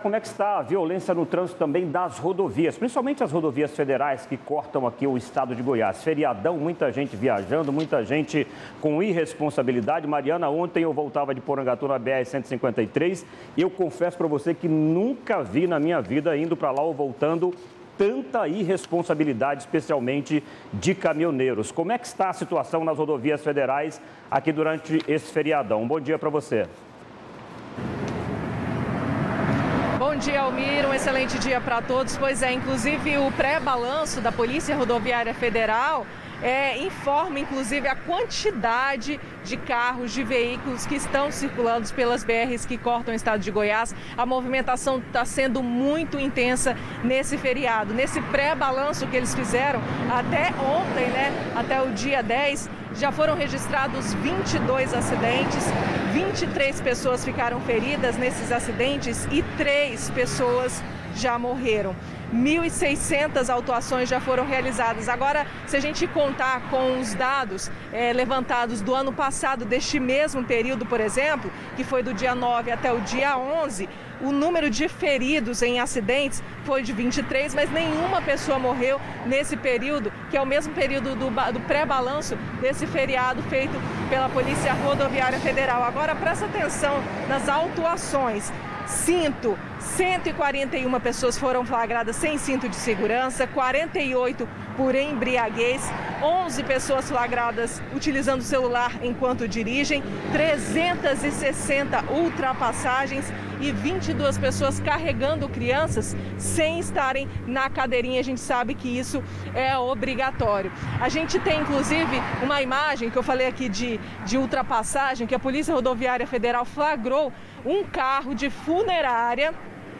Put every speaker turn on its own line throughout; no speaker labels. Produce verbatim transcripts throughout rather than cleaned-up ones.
Como é que está a violência no trânsito também das rodovias, principalmente as rodovias federais que cortam aqui o estado de Goiás? Feriadão, muita gente viajando, muita gente com irresponsabilidade. Mariana, ontem eu voltava de Porangatu na B R cento e cinquenta e três e eu confesso para você que nunca vi na minha vida, indo para lá ou voltando, tanta irresponsabilidade, especialmente de caminhoneiros. Como é que está a situação nas rodovias federais aqui durante esse feriadão? Um bom dia para você.
Bom dia, Almir. Um excelente dia para todos. Pois é, inclusive o pré-balanço da Polícia Rodoviária Federal é, informa, inclusive, a quantidade de carros, de veículos que estão circulando pelas B Rs que cortam o estado de Goiás. A movimentação está sendo muito intensa nesse feriado. Nesse pré-balanço que eles fizeram até ontem, né, até o dia dez, já foram registrados vinte e dois acidentes, vinte e três pessoas ficaram feridas nesses acidentes e três pessoas já morreram. mil e seiscentas autuações já foram realizadas. Agora, se a gente contar com os dados é, levantados do ano passado, deste mesmo período, por exemplo, que foi do dia nove até o dia onze, o número de feridos em acidentes foi de vinte e três, mas nenhuma pessoa morreu nesse período, que é o mesmo período do, do pré-balanço desse feriado feito pela Polícia Rodoviária Federal. Agora, presta atenção nas autuações. Cinto, cento e quarenta e uma pessoas foram flagradas sem cinto de segurança, quarenta e oito por embriaguez, onze pessoas flagradas utilizando o celular enquanto dirigem, trezentas e sessenta ultrapassagens e vinte e duas pessoas carregando crianças sem estarem na cadeirinha. A gente sabe que isso é obrigatório. A gente tem, inclusive, uma imagem que eu falei aqui de, de ultrapassagem, que a Polícia Rodoviária Federal flagrou um carro de funerária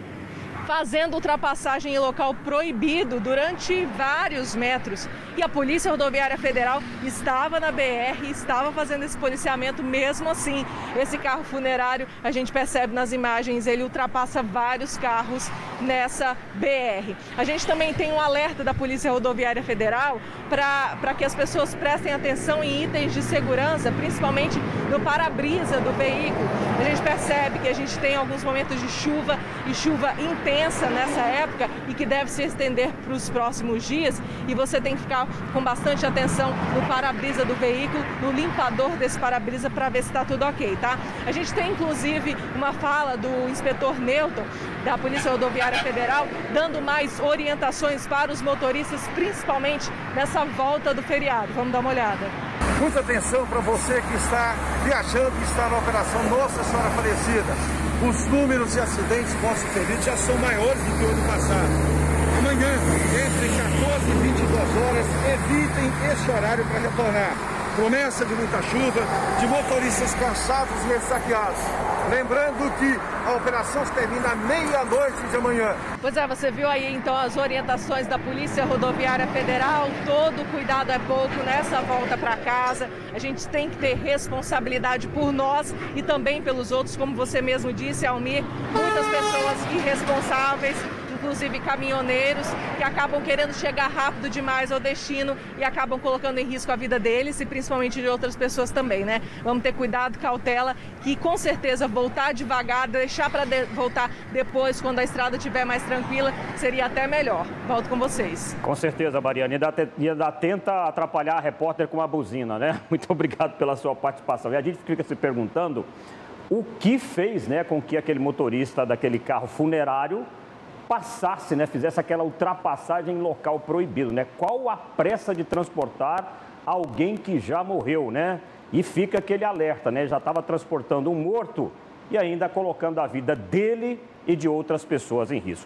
fazendo ultrapassagem em local proibido durante vários metros. E a Polícia Rodoviária Federal estava na B R, estava fazendo esse policiamento. Mesmo assim, esse carro funerário, a gente percebe nas imagens, ele ultrapassa vários carros nessa B R. A gente também tem um alerta da Polícia Rodoviária Federal para que as pessoas prestem atenção em itens de segurança, principalmente no para-brisa do veículo. A gente percebe que a gente tem alguns momentos de chuva e chuva intensa nessa época e que deve se estender para os próximos dias, e você tem que ficar com bastante atenção no para-brisa do veículo, no limpador desse para-brisa, para ver se está tudo ok, tá? A gente tem inclusive uma fala do inspetor Newton da Polícia Rodoviária Federal dando mais orientações para os motoristas, principalmente nessa volta do feriado. Vamos dar uma olhada.
Muita atenção para você que está viajando, que está na Operação Nossa Senhora Aparecida. Os números de acidentes mortos-feridos já são maiores do que o ano passado. Amanhã, entre quatorze e vinte e duas horas, evitem esse horário para retornar. Promessa de muita chuva, de motoristas cansados e ressaqueados. Lembrando que a operação se termina à meia-noite de amanhã.
Pois é, você viu aí então as orientações da Polícia Rodoviária Federal. Todo cuidado é pouco nessa volta para casa. A gente tem que ter responsabilidade por nós e também pelos outros, como você mesmo disse, Almir. Muitas pessoas irresponsáveis, inclusive caminhoneiros, que acabam querendo chegar rápido demais ao destino e acabam colocando em risco a vida deles e principalmente de outras pessoas também, né? Vamos ter cuidado, cautela, que com certeza voltar devagar, deixar para de voltar depois, quando a estrada estiver mais tranquila, seria até melhor. Volto com vocês.
Com certeza, Mariana. E ainda tenta atrapalhar a repórter com uma buzina, né? Muito obrigado pela sua participação. E a gente fica se perguntando o que fez, né, com que aquele motorista daquele carro funerário passasse, né, fizesse aquela ultrapassagem em local proibido, né? Qual a pressa de transportar alguém que já morreu, né? E fica aquele alerta, né? Já estava transportando um morto e ainda colocando a vida dele e de outras pessoas em risco.